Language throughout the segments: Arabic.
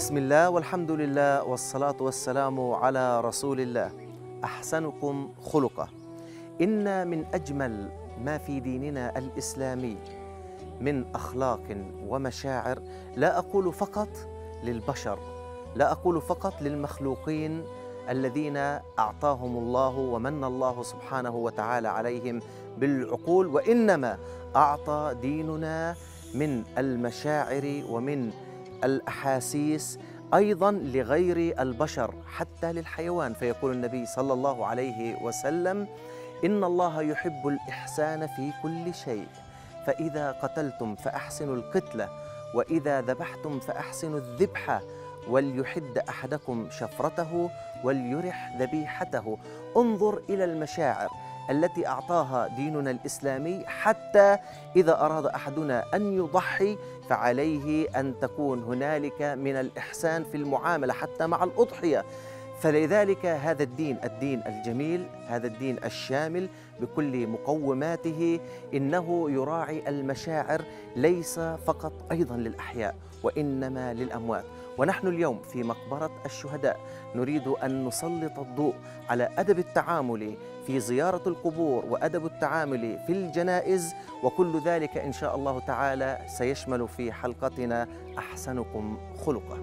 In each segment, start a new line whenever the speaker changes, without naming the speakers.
بسم الله والحمد لله والصلاة والسلام على رسول الله. أحسنكم خلقة. إن من أجمل ما في ديننا الإسلامي من أخلاق ومشاعر، لا أقول فقط للبشر، لا أقول فقط للمخلوقين الذين أعطاهم الله ومن الله سبحانه وتعالى عليهم بالعقول، وإنما أعطى ديننا من المشاعر ومن الأحاسيس أيضا لغير البشر حتى للحيوان. فيقول النبي صلى الله عليه وسلم: إن الله يحب الإحسان في كل شيء، فإذا قتلتم فأحسنوا القتلة، وإذا ذبحتم فأحسنوا الذبحة، وليحد أحدكم شفرته وليرح ذبيحته. انظر إلى المشاعر التي أعطاها ديننا الإسلامي، حتى إذا أراد أحدنا أن يضحي فعليه أن تكون هنالك من الإحسان في المعاملة حتى مع الأضحية. فلذلك هذا الدين الجميل، هذا الدين الشامل بكل مقوماته، إنه يراعي المشاعر ليس فقط أيضا للأحياء وإنما للأموات. ونحن اليوم في مقبرة الشهداء نريد أن نسلط الضوء على أدب التعامل في زيارة القبور وأدب التعامل في الجنائز، وكل ذلك إن شاء الله تعالى سيشمل في حلقتنا أحسنكم خلقة.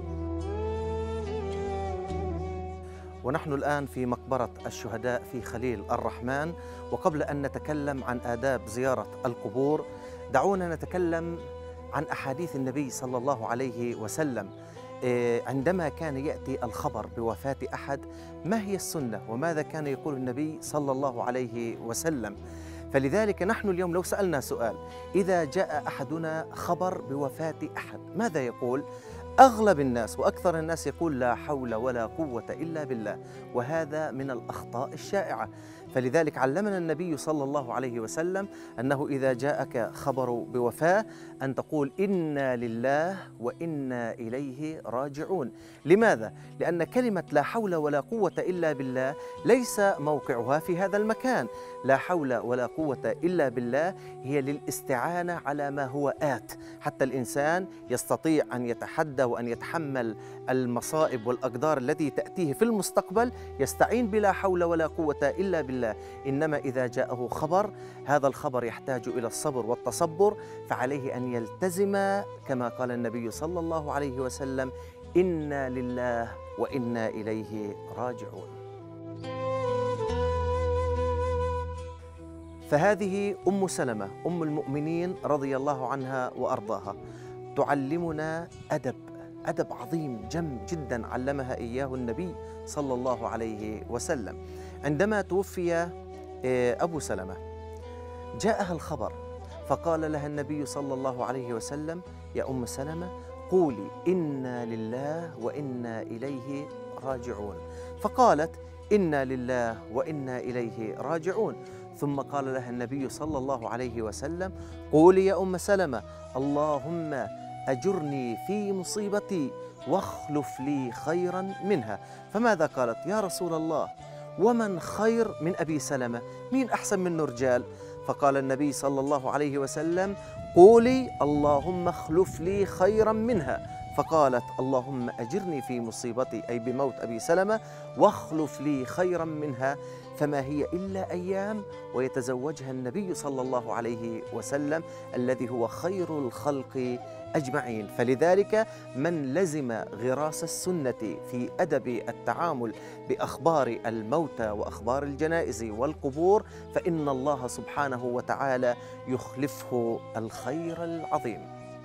ونحن الآن في مقبرة الشهداء في خليل الرحمن، وقبل أن نتكلم عن آداب زيارة القبور دعونا نتكلم عن أحاديث النبي صلى الله عليه وسلم. عندما كان يأتي الخبر بوفاة أحد، ما هي السنة وماذا كان يقول النبي صلى الله عليه وسلم؟ فلذلك نحن اليوم لو سألنا سؤال: إذا جاء أحدنا خبر بوفاة أحد ماذا يقول؟ أغلب الناس وأكثر الناس يقول: لا حول ولا قوة إلا بالله، وهذا من الأخطاء الشائعة. فلذلك علمنا النبي صلى الله عليه وسلم أنه إذا جاءك خبر بوفاة أن تقول: إنا لله وإنا إليه راجعون. لماذا؟ لأن كلمة لا حول ولا قوة إلا بالله ليس موقعها في هذا المكان. لا حول ولا قوة إلا بالله هي للاستعانة على ما هو آت، حتى الإنسان يستطيع أن يتحدى وأن يتحمل المصائب والأقدار التي تأتيه في المستقبل، يستعين بلا حول ولا قوة إلا بالله. إنما إذا جاءه خبر، هذا الخبر يحتاج إلى الصبر والتصبر، فعليه أن يلتزم كما قال النبي صلى الله عليه وسلم: إنا لله وإنا إليه راجعون. فهذه أم سلمة أم المؤمنين رضي الله عنها وأرضاها تعلمنا أدب عظيم جم جدا علمها إياه النبي صلى الله عليه وسلم. عندما توفي أبو سلمة جاءها الخبر، فقال لها النبي صلى الله عليه وسلم: يا أم سلمة قولي إنا لله وإنا إليه راجعون. فقالت: إنا لله وإنا إليه راجعون. ثم قال لها النبي صلى الله عليه وسلم: قولي يا أم سلمة اللهم أجرني في مصيبتي واخلف لي خيرا منها. فماذا قالت؟ يا رسول الله، ومن خير من أبي سلمة؟ مين أحسن منه رجال؟ فقال النبي صلى الله عليه وسلم: قولي اللهم اخلف لي خيرا منها. فقالت: اللهم أجرني في مصيبتي، أي بموت أبي سلمة، واخلف لي خيرا منها. فما هي إلا أيام ويتزوجها النبي صلى الله عليه وسلم الذي هو خير الخلق أجمعين. فلذلك من لزم غراس السنة في أدب التعامل بأخبار الموتى وأخبار الجنائز والقبور، فإن الله سبحانه وتعالى يخلفه الخير العظيم.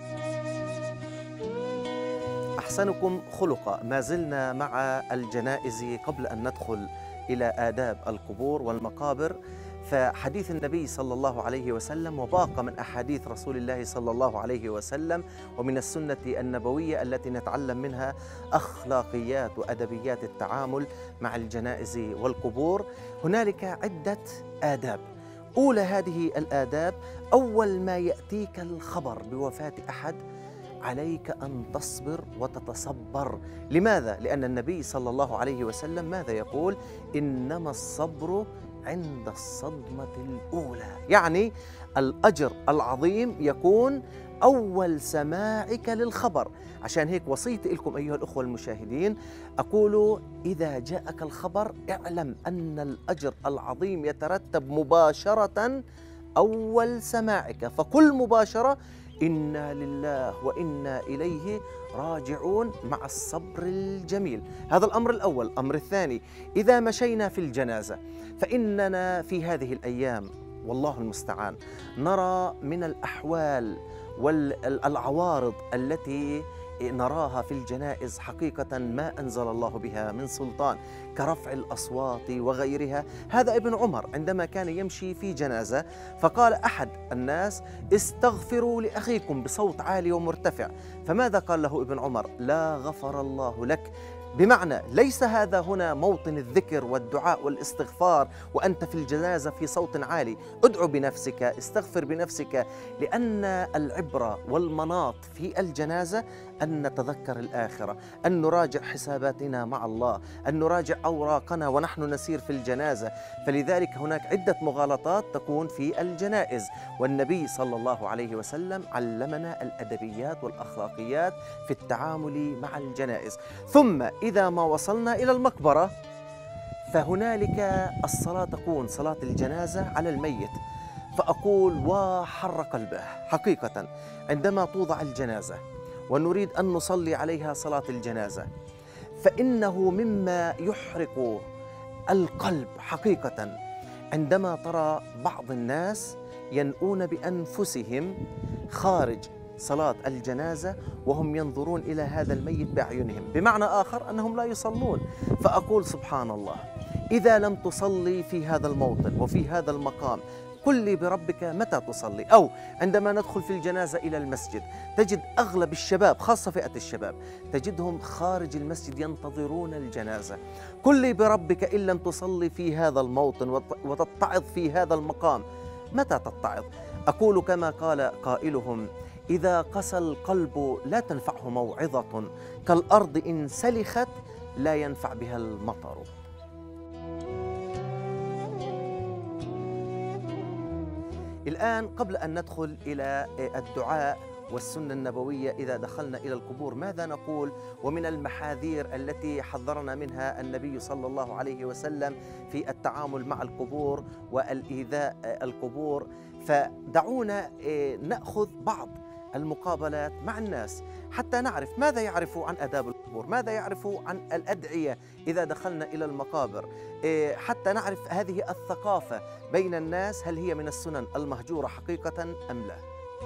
أحسنكم خلقا، ما زلنا مع الجنائز قبل أن ندخل إلى آداب القبور والمقابر. فحديث النبي صلى الله عليه وسلم وباقى من أحاديث رسول الله صلى الله عليه وسلم ومن السنة النبوية التي نتعلم منها أخلاقيات وأدبيات التعامل مع الجنائز والقبور. هنالك عدة آداب. أولى هذه الآداب: أول ما يأتيك الخبر بوفاة أحد عليك أن تصبر وتتصبر. لماذا؟ لأن النبي صلى الله عليه وسلم ماذا يقول؟ إنما الصبر عند الصدمة الأولى. يعني الأجر العظيم يكون أول سماعك للخبر. عشان هيك وصيتي لكم أيها الأخوة المشاهدين، أقول إذا جاءك الخبر اعلم أن الأجر العظيم يترتب مباشرة أول سماعك، فكل مباشرة إنا لله وإنا إليه راجعون مع الصبر الجميل. هذا الأمر الأول. الأمر الثاني، إذا مشينا في الجنازة فإننا في هذه الأيام والله المستعان نرى من الأحوال والعوارض التي نراها في الجنائز حقيقة ما أنزل الله بها من سلطان، كرفع الأصوات وغيرها. هذا ابن عمر عندما كان يمشي في جنازة فقال أحد الناس استغفروا لأخيكم بصوت عالي ومرتفع، فماذا قال له ابن عمر؟ لا غفر الله لك. بمعنى ليس هذا هنا موطن الذكر والدعاء والاستغفار وأنت في الجنازة في صوت عالي، ادعو بنفسك، استغفر بنفسك، لأن العبرة والمناط في الجنازة أن نتذكر الآخرة، أن نراجع حساباتنا مع الله، أن نراجع أوراقنا ونحن نسير في الجنازة. فلذلك هناك عدة مغالطات تكون في الجنائز، والنبي صلى الله عليه وسلم علمنا الأدبيات والأخلاقيات في التعامل مع الجنائز. ثم إذا ما وصلنا إلى المقبرة فهنالك الصلاة تكون صلاة الجنازة على الميت. فأقول وحر قلبه حقيقة عندما توضع الجنازة ونريد أن نصلي عليها صلاة الجنازة، فإنه مما يحرق القلب حقيقة عندما ترى بعض الناس ينؤون بأنفسهم خارج صلاة الجنازة وهم ينظرون إلى هذا الميت بأعينهم، بمعنى آخر أنهم لا يصلون. فأقول سبحان الله، إذا لم تصلي في هذا الموطن وفي هذا المقام قل لي بربك متى تصلي. أو عندما ندخل في الجنازة إلى المسجد تجد أغلب الشباب خاصة فئة الشباب تجدهم خارج المسجد ينتظرون الجنازة. قل لي بربك إن لم تصلي في هذا الموطن وتتعظ في هذا المقام متى تتعظ؟ أقول كما قال قائلهم إذا قسى القلب لا تنفعه موعظة، كالأرض إن سلخت لا ينفع بها المطر. الآن قبل أن ندخل إلى الدعاء والسنة النبوية إذا دخلنا إلى القبور ماذا نقول، ومن المحاذير التي حذرنا منها النبي صلى الله عليه وسلم في التعامل مع القبور والإيذاء القبور، فدعونا نأخذ بعض المقابلات مع الناس حتى نعرف ماذا يعرفوا عن آداب القبور، ماذا يعرفوا عن الأدعية إذا دخلنا إلى المقابر، حتى نعرف هذه الثقافة بين الناس هل هي من السنن المهجورة حقيقة أم لا.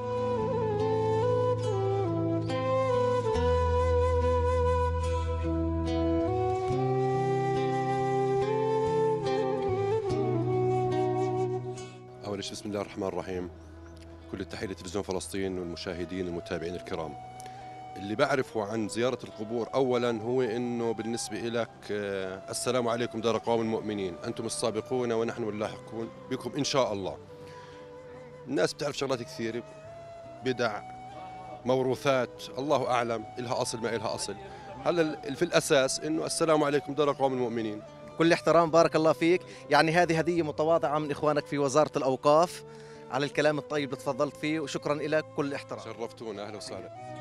أول شيء بسم الله الرحمن الرحيم، كل التحية لتلفزيون فلسطين والمشاهدين والمتابعين الكرام. اللي بعرفه عن زيارة القبور أولا هو أنه بالنسبة لك السلام عليكم دار قوم المؤمنين، أنتم السابقون ونحن اللاحقون بكم إن شاء الله. الناس بتعرف شغلات كثيرة، بدع، موروثات، الله أعلم إلها أصل ما إلها أصل. هلا في الأساس أنه السلام عليكم دار قوم المؤمنين.
كل احترام، بارك الله فيك. يعني هذه هدية متواضعة من إخوانك في وزارة الأوقاف على الكلام الطيب اللي تفضلت فيه، وشكرا لك. كل احترام.
شرفتونا، أهلا وسهلا.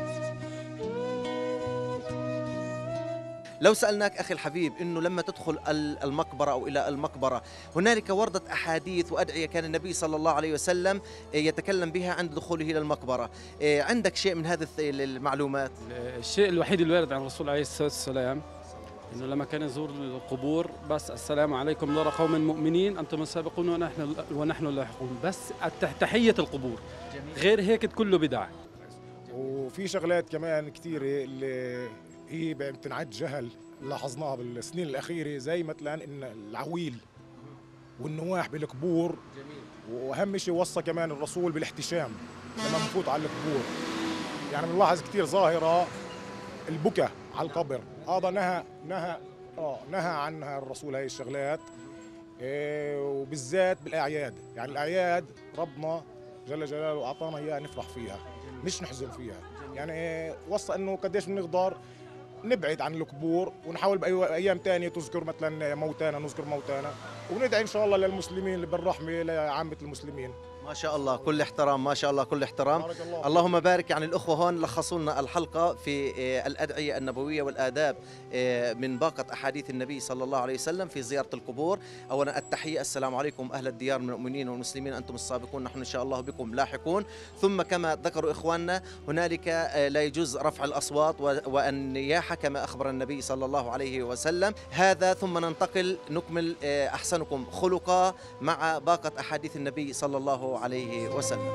لو سألناك أخي الحبيب أنه لما تدخل المقبرة أو إلى المقبرة هنالك وردة أحاديث وأدعية كان النبي صلى الله عليه وسلم يتكلم بها عند دخوله إلى المقبرة، عندك شيء من هذه المعلومات؟
الشيء الوحيد اللي وارد عن الرسول عليه الصلاة والسلام إنه لما كان يزور القبور بس السلام عليكم دار قوم مؤمنين أنتم السابقون ونحن اللاحقون، بس تحية القبور. غير هيك كله بدع.
وفي شغلات كمان كثيرة اللي هي بتنعد جهل لاحظناها بالسنين الأخيرة، زي مثلا إن العويل والنواح بالقبور. جميل. وأهم شيء وصى كمان الرسول بالاحتشام لما نفوت على القبور. يعني بنلاحظ كثير ظاهرة البكاء على القبر، هذا نهى عنها الرسول هاي الشغلات، وبالذات بالأعياد. يعني الأعياد ربنا جل جلاله أعطانا إياها نفرح فيها مش نحزن فيها. يعني وصى إنه قديش بنقدر نبعد عن القبور ونحاول بأي أيام تانية تذكر مثلا موتانا، نذكر موتانا وندعي إن شاء الله للمسلمين بالرحمة لعامة المسلمين.
ما شاء الله، كل احترام، ما شاء الله، كل احترام.
بارك الله.
اللهم بارك. يعني الأخوة هون لخصوا لنا الحلقة في الأدعية النبوية والآداب من باقة أحاديث النبي صلى الله عليه وسلم في زيارة القبور. أولا التحية، السلام عليكم أهل الديار من المؤمنين والمسلمين، أنتم السابقون نحن إن شاء الله بكم لاحقون. ثم كما ذكروا إخواننا هنالك لا يجوز رفع الأصوات والنياحة كما أخبر النبي صلى الله عليه وسلم. هذا ثم ننتقل نكمل أحسنكم خلقا مع باقة أحاديث النبي صلى الله عليه وسلم.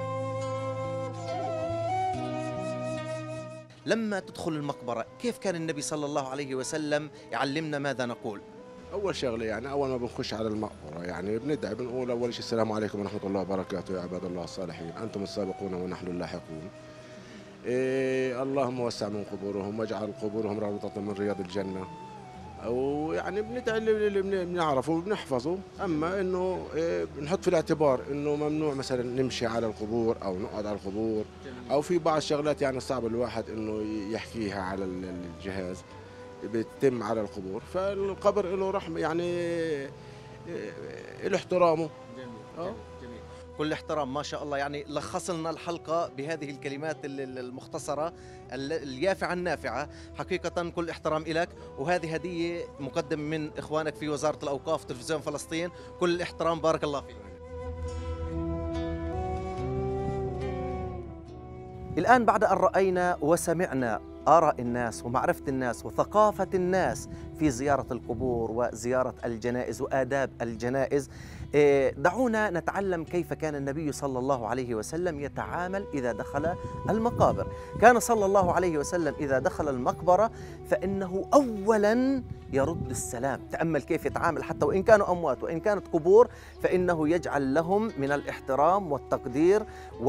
لما تدخل المقبرة كيف كان النبي صلى الله عليه وسلم يعلمنا ماذا نقول؟
أول شغلة يعني أول ما بنخش على المقبرة يعني بندعي، بنقول أول شيء السلام عليكم ورحمة الله وبركاته يا عباد الله الصالحين، أنتم السابقون ونحن اللاحقون. اللهم وسع من قبورهم واجعل قبورهم روضة من رياض الجنة. أو يعني بندعي اللي بنعرفه وبنحفظه. أما إنه بنحط في الاعتبار إنه ممنوع مثلا نمشي على القبور أو نقعد على القبور، أو في بعض الشغلات يعني صعب الواحد إنه يحكيها على الجهاز بتتم على القبور. فالقبر له رحمة يعني له احترامه.
جميل. كل احترام ما شاء الله. يعني لخص لنا الحلقة بهذه الكلمات المختصرة اليافعة النافعة. حقيقة كل احترام إلك، وهذه هدية مقدمة من إخوانك في وزارة الأوقاف تلفزيون فلسطين. كل الاحترام، بارك الله فيك. الآن بعد أن رأينا وسمعنا آراء الناس ومعرفة الناس وثقافة الناس في زيارة القبور وزيارة الجنائز وآداب الجنائز، دعونا نتعلم كيف كان النبي صلى الله عليه وسلم يتعامل إذا دخل المقابر. كان صلى الله عليه وسلم إذا دخل المقبرة فإنه أولاً يرد السلام. تأمل كيف يتعامل، حتى وإن كانوا أموات وإن كانت قبور فإنه يجعل لهم من الاحترام والتقدير،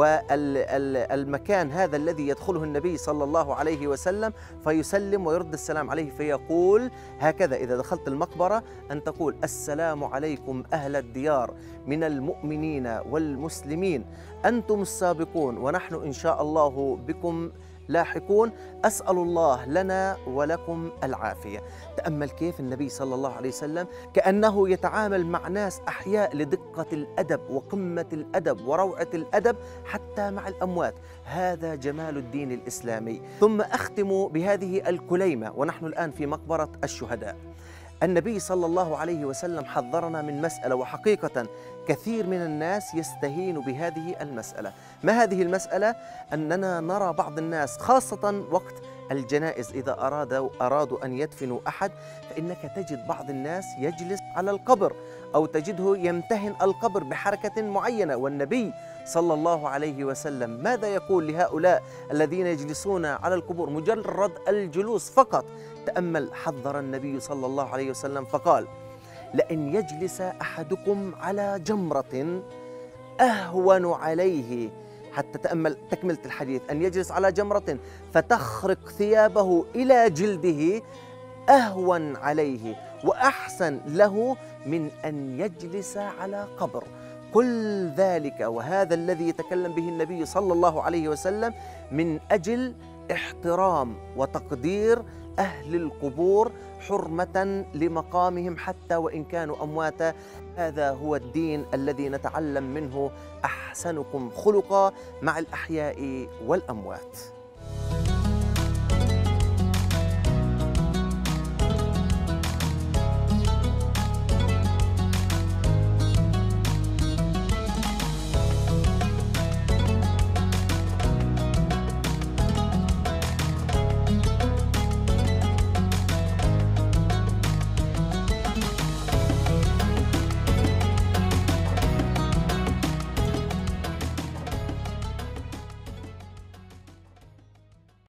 والمكان هذا الذي يدخله النبي صلى الله عليه وسلم فيسلم ويرد السلام عليه. فيقول هكذا إذا دخلت المقبرة أن تقول السلام عليكم أهل الديار من المؤمنين والمسلمين، أنتم السابقون ونحن إن شاء الله بكم لاحقون، أسأل الله لنا ولكم العافية. تأمل كيف النبي صلى الله عليه وسلم كأنه يتعامل مع ناس أحياء لدقة الأدب وقمة الأدب وروعة الأدب حتى مع الأموات. هذا جمال الدين الإسلامي. ثم أختم بهذه الكليمة ونحن الآن في مقبرة الشهداء. النبي صلى الله عليه وسلم حذرنا من مسألة، وحقيقة كثير من الناس يستهين بهذه المسألة. ما هذه المسألة؟ أننا نرى بعض الناس خاصة وقت الجنائز إذا أرادوا أن يدفنوا أحد، فإنك تجد بعض الناس يجلس على القبر أو تجده يمتهن القبر بحركة معينة. والنبي صلى الله عليه وسلم ماذا يقول لهؤلاء الذين يجلسون على القبور؟ مجرد الجلوس فقط. تأمل، حذر النبي صلى الله عليه وسلم فقال لأن يجلس أحدكم على جمرة أهون عليه، حتى تأمل تكملة الحديث، أن يجلس على جمرة فتخرق ثيابه إلى جلده أهون عليه وأحسن له من أن يجلس على قبر. كل ذلك وهذا الذي يتكلم به النبي صلى الله عليه وسلم من أجل احترام وتقدير أهل القبور حرمة لمقامهم حتى وإن كانوا أمواتا. هذا هو الدين الذي نتعلم منه أحسنكم خلقا مع الأحياء والأموات.